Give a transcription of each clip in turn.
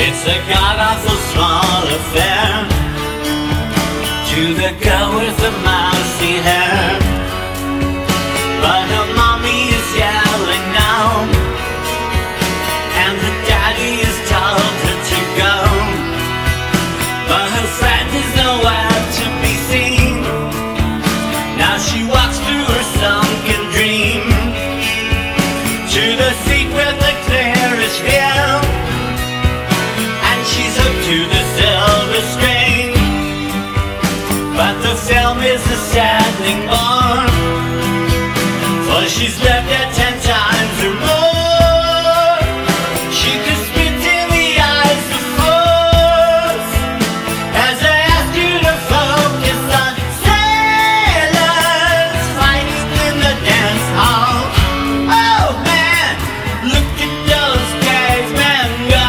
It's a god-awful small affair to the girl with the mousy hair. But her mommy is yelling now, and her daddy has told her to go. But her friend is nowhere to be seen. Now she walks through her sunken dream to the seat with the clearest view, and she's hooked to the silver string. But the film is a saddening bore, for she's lived it 10 times or more. She could spit in the eyes of fools as I ask you to focus on sailors fighting in the dance hall. Oh man, look at those cavemen go.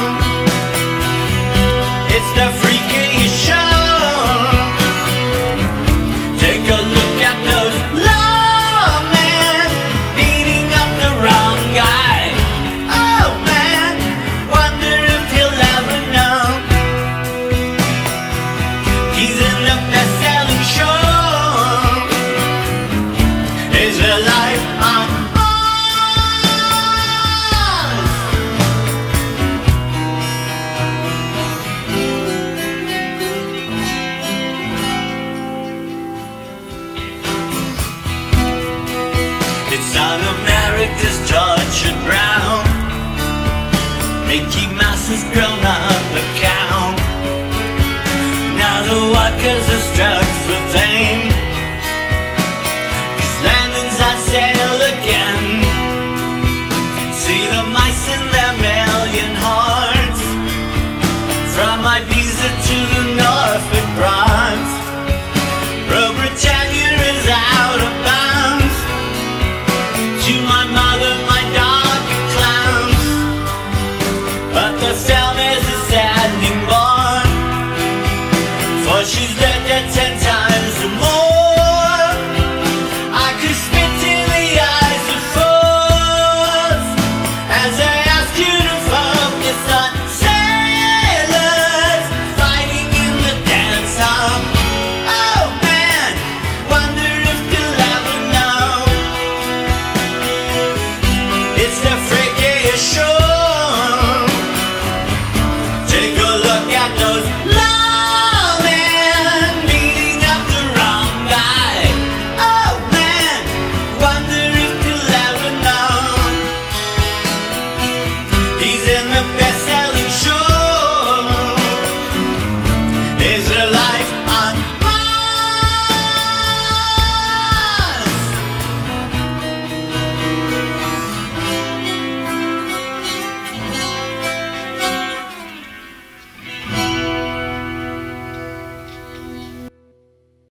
It's the freakiest show. Take a look at those lawmen beating up the wrong guy. Oh man, wonder if he'll ever know he's in the best-selling show. Is there life on Mars? It's not America's tortured brown. Mickey Mouse has grown up a cow. Now the workers are struck for fame, 'cause Landon's not sail again. See the mice in their million hordes, from Ibiza to the Norfolk Broads. Bro Britannia is out of bounds. To my mother, my dog, and clowns. But the film is a saddening bore, for she's lived it 10 times or more. I could spit in the eyes of fools as I ask you to focus on